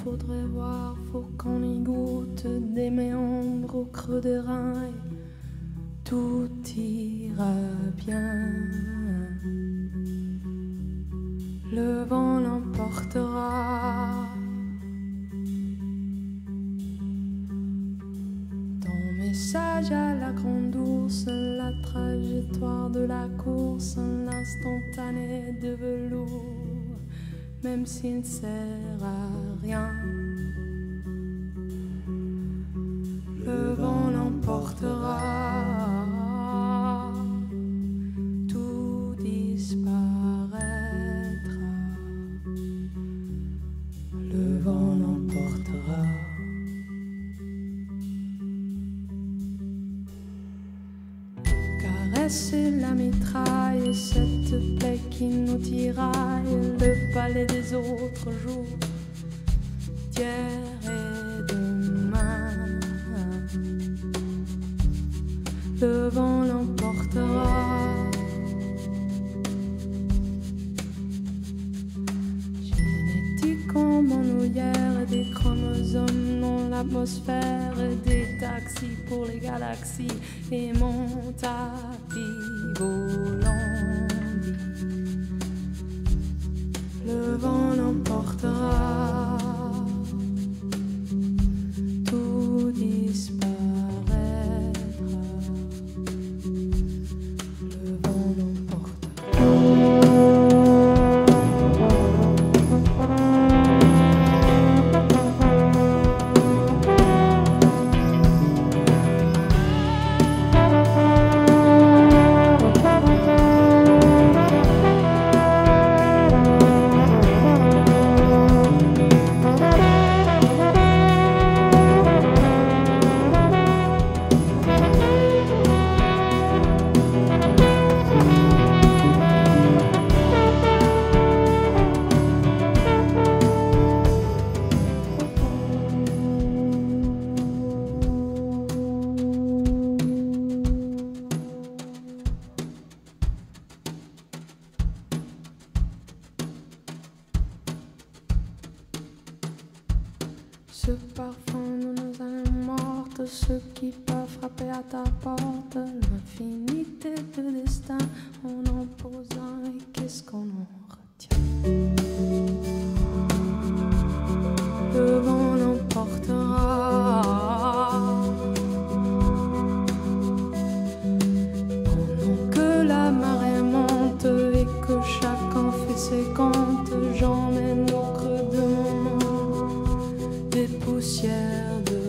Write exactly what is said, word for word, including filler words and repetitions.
faudrait voir, faut qu'on y goûte des méandres au creux des reins et tout ira bien. Le vent l'emportera. Ton message à la grande ours, la trajectoire de la course, l'instantané de velours, même s'il ne sert à rien. Le vent l'emportera. Tout disparaîtra. Le vent l'emportera. Caresser la mitraille, cette plaie qui nous tiraille, le palais des autres jours, d'hier et demain. Le vent l'emportera. Génétique en bandoulière, des chromosomes dans l'atmosphère, des taxis pour les galaxies et mon tapis volant. Le vent l'emportera. Tout disparaîtra. Le vent l'emportera. Ce parfum de nos âmes mortes, ceux qui peuvent frapper à ta porte, l'infinité de destin, on en pose un et qu'est-ce qu'on en retient? Le vent l'emportera. Pendant que la marée monte et que chacun fait ses comptes, j'emmène au creux de mon monde des poussières de